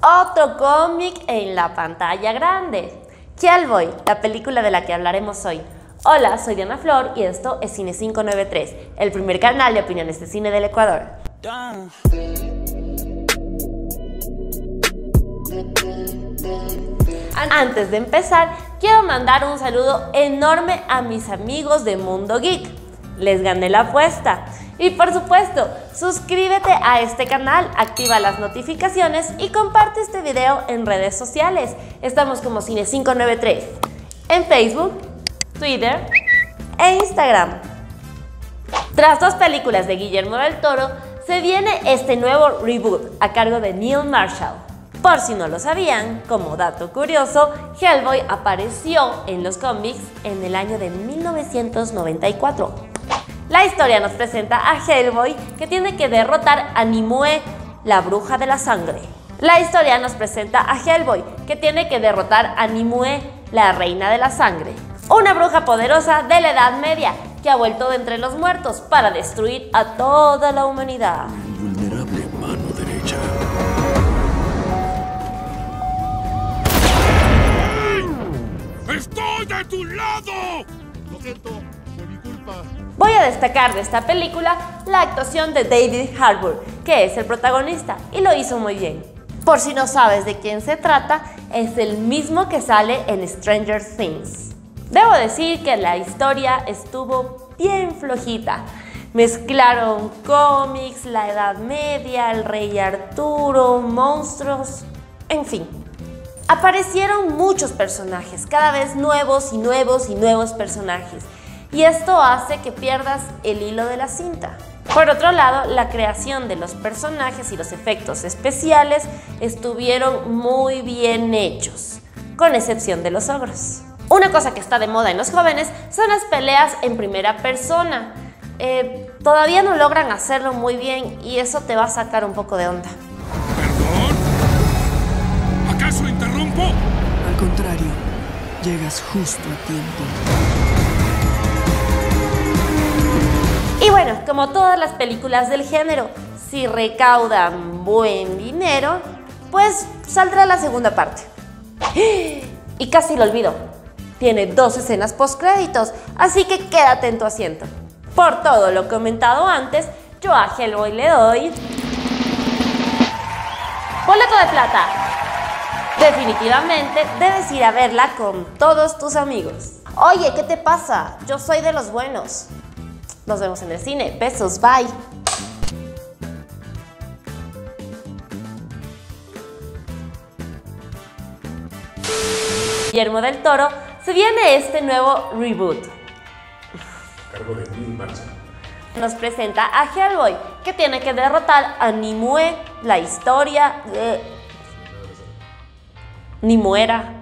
Otro cómic en la pantalla grande. Hellboy, la película de la que hablaremos hoy. Hola, soy Diana Flor y esto es Cine 593, el primer canal de opiniones de cine del Ecuador. Antes de empezar, quiero mandar un saludo enorme a mis amigos de Mundo Geek. Les gané la apuesta. Y por supuesto, suscríbete a este canal, activa las notificaciones y comparte este video en redes sociales. Estamos como Cine 593 en Facebook, Twitter e Instagram. Tras 2 películas de Guillermo del Toro, se viene este nuevo reboot a cargo de Neil Marshall. Por si no lo sabían, como dato curioso, Hellboy apareció en los cómics en el año de 1994. La historia nos presenta a Hellboy que tiene que derrotar a Nimue, la bruja de la sangre. La historia nos presenta a Hellboy que tiene que derrotar a Nimue, la reina de la sangre, una bruja poderosa de la Edad Media que ha vuelto de entre los muertos para destruir a toda la humanidad. Invulnerable mano derecha. ¡Estoy de tu lado! Lo siento, fue mi culpa. Voy a destacar de esta película la actuación de David Harbour, que es el protagonista, y lo hizo muy bien. Por si no sabes de quién se trata, es el mismo que sale en Stranger Things. Debo decir que la historia estuvo bien flojita. Mezclaron cómics, la Edad Media, el Rey Arturo, monstruos, en fin. Aparecieron muchos personajes, cada vez nuevos y nuevos y nuevos personajes. Y esto hace que pierdas el hilo de la cinta. Por otro lado, la creación de los personajes y los efectos especiales estuvieron muy bien hechos, con excepción de los ogros. Una cosa que está de moda en los jóvenes son las peleas en primera persona. Todavía no logran hacerlo muy bien y eso te va a sacar un poco de onda. ¿Perdón? ¿Acaso interrumpo? Al contrario, llegas justo a tiempo. Y bueno, como todas las películas del género, si recaudan buen dinero, pues saldrá la segunda parte. Y casi lo olvido, tiene 2 escenas postcréditos, así que quédate en tu asiento. Por todo lo comentado antes, yo a Hellboy le doy boleto de plata. Definitivamente debes ir a verla con todos tus amigos. Oye, ¿qué te pasa? Yo soy de los buenos. Nos vemos en el cine. Besos, bye. Guillermo del Toro, se viene este nuevo reboot. A cargo de Neil Marshall. Nos presenta a Hellboy, que tiene que derrotar a Nimue, la historia de Nimuera.